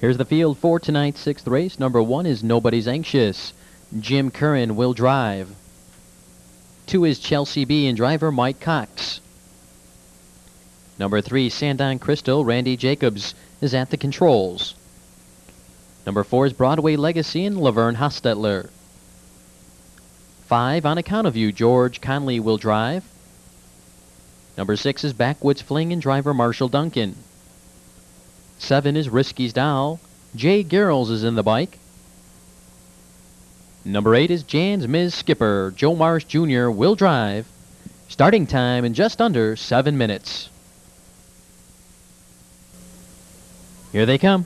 Here's the field for tonight's sixth race. Number 1 is Nobody's Anxious. Jim Curran will drive. 2 is Chelsea B and driver Mike Cox. Number 3, Sandown Crystal, Randy Jacobs is at the controls. Number 4 is Broadway Legacy and Laverne Hostetler. 5, On Account of You, George Conley will drive. Number 6 is Backwoods Fling and driver Marshall Duncan. 7 is Risky's Doll. Jay Garrels is in the bike. Number 8 is Jan's Ms. Skipper. Joe Marsh Jr. will drive. Starting time in just under 7 minutes. Here they come.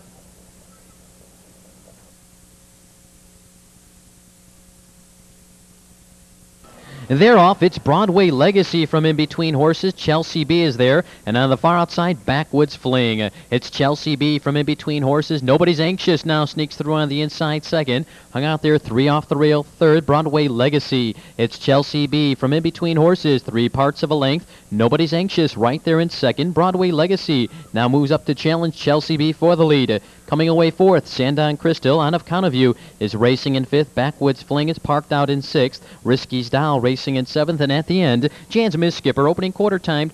They're off. It's Broadway Legacy from in between horses. Chelsea B is there. And on the far outside, Backwoods Fling. It's Chelsea B from in between horses. Nobody's Anxious now sneaks through on the inside second. Hung out there, 3 off the rail. Third, Broadway Legacy. It's Chelsea B from in between horses. 3 parts of a length. Nobody's Anxious right there in second. Broadway Legacy now moves up to challenge Chelsea B for the lead. Coming away fourth, Sandown Crystal, On Account of You, is racing in fifth. Backwoods Fling is parked out in sixth. Risky's Doll racing in seventh. And at the end, Jan's Ms. Skipper, opening quarter timed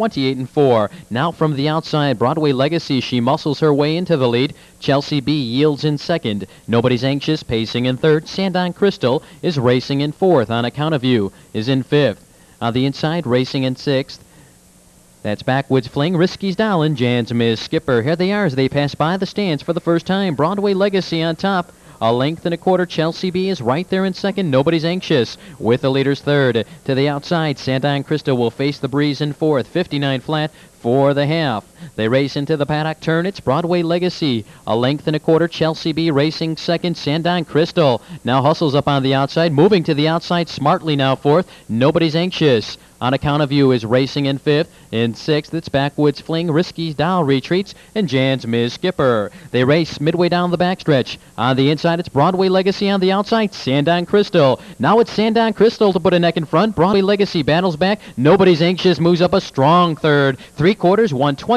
28-4. Now from the outside, Broadway Legacy, she muscles her way into the lead. Chelsea B yields in second. Nobody's Anxious pacing in third. Sandown Crystal is racing in fourth. On Account of You is in fifth. On the inside, racing in sixth. That's Backwoods Fling, Risky's Doll, and Jan's Ms. Skipper. Here they are as they pass by the stands for the first time. Broadway Legacy on top. A length and a quarter. Chelsea B is right there in second. Nobody's Anxious with the leaders third. To the outside, Sandown Crystal will face the breeze in fourth. 59 flat for the half. They race into the paddock turn. It's Broadway Legacy. A length and a quarter. Chelsea B racing second. Sandown Crystal now hustles up on the outside. Moving to the outside smartly now fourth. Nobody's Anxious. On Account of You is racing in fifth. In sixth, it's Backwoods Fling, Risky's Doll retreats, and Jan's Ms. Skipper. They race midway down the backstretch. On the inside, it's Broadway Legacy. On the outside, Sandown Crystal. Now it's Sandown Crystal to put a neck in front. Broadway Legacy battles back. Nobody's Anxious moves up a strong third. 3/4,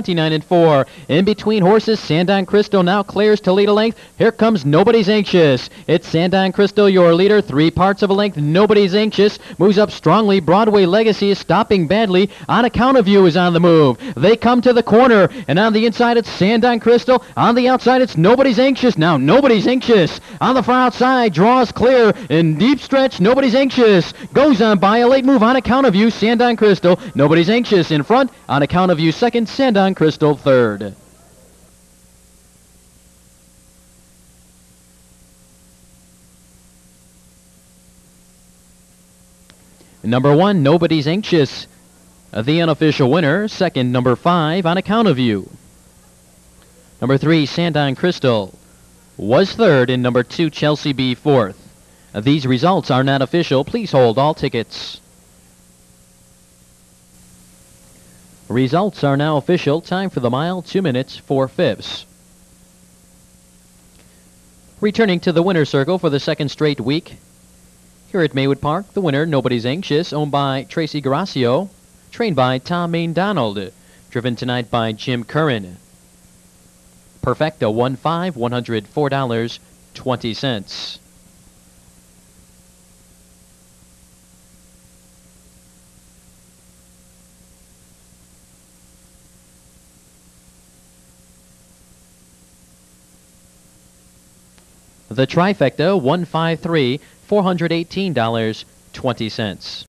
129-4. In between horses, Sandown Crystal now clears to lead a length. Here comes Nobody's Anxious. It's Sandown Crystal, your leader. 3 parts of a length. Nobody's Anxious moves up strongly. Broadway Legacy is stopping badly. On Account of You is on the move. They come to the corner, and on the inside it's Sandown Crystal. On the outside it's Nobody's Anxious. Now Nobody's Anxious on the far outside draws clear in deep stretch. Nobody's Anxious goes on by a late move. On Account of You, Sandown Crystal. Nobody's Anxious in front. On Account of You second. Sandown Crystal third. Number 1, Nobody's Anxious, the unofficial winner. Second, number 5, On Account of You. Number 3, Sandown Crystal, was third, and number 2, Chelsea B, fourth. These results are not official. Please hold all tickets. Results are now official. Time for the mile, 2 minutes, 4/5. Returning to the winner's circle for the second straight week. Here at Maywood Park, the winner, Nobody's Anxious, owned by Tracy Garasio, trained by Tom Main-Donald, driven tonight by Jim Curran. Perfecta 1-5, $104.20. The trifecta 153, $418.20.